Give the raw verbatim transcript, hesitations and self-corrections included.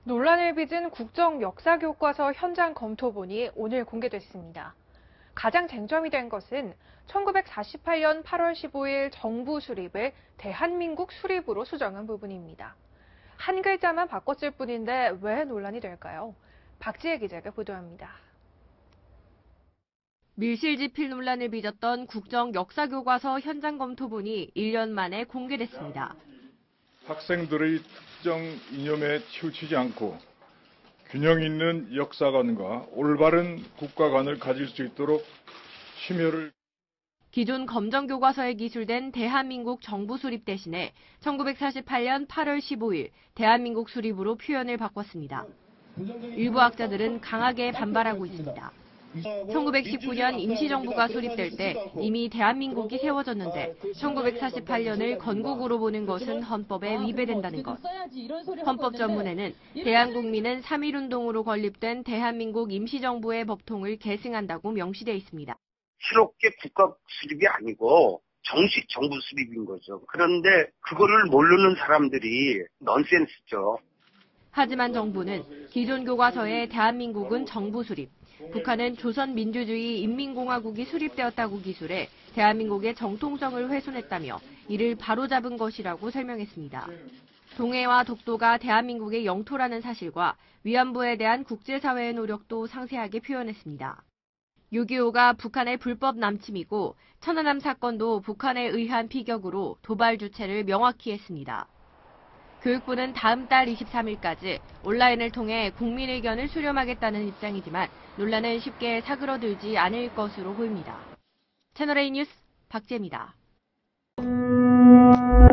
논란을 빚은 국정 역사교과서 현장 검토본이 오늘 공개됐습니다. 가장 쟁점이 된 것은 천구백사십팔 년 팔월 십오일 정부 수립을 대한민국 수립으로 수정한 부분입니다. 한 글자만 바꿨을 뿐인데 왜 논란이 될까요? 박지혜 기자가 보도합니다. 밀실지필 논란을 빚었던 국정 역사교과서 현장 검토본이 일 년 만에 공개됐습니다. 학생들의 특정 이념에 치우치지 않고 균형 있는 역사관과 올바른 국가관을 가질 수 있도록 심혈을 기존 검정교과서에 기술된 대한민국 정부 수립 대신에 천구백사십팔 년 팔월 십오일 대한민국 수립으로 표현을 바꿨습니다. 일부 학자들은 강하게 반발하고 있습니다. 천구백십구 년 임시정부가 수립될 때 이미 대한민국이 세워졌는데 천구백사십팔 년을 건국으로 보는 것은 헌법에 위배된다는 것. 헌법 전문에는 대한국민은 삼일운동으로 건립된 대한민국 임시정부의 법통을 계승한다고 명시돼 있습니다. 실업계 국가 수립이 아니고 정식 정부 수립인 거죠. 그런데 그거를 모르는 사람들이 넌센스죠. 하지만 정부는 기존 교과서에 대한민국은 정부 수립, 북한은 조선민주주의 인민공화국이 수립되었다고 기술해 대한민국의 정통성을 훼손했다며 이를 바로잡은 것이라고 설명했습니다. 동해와 독도가 대한민국의 영토라는 사실과 위안부에 대한 국제사회의 노력도 상세하게 표현했습니다. 육이오가 북한의 불법 남침이고 천안함 사건도 북한에 의한 피격으로 도발 주체를 명확히 했습니다. 교육부는 다음 달 이십삼일까지 온라인을 통해 국민 의견을 수렴하겠다는 입장이지만 논란은 쉽게 사그러들지 않을 것으로 보입니다. 채널A 뉴스 박재입니다.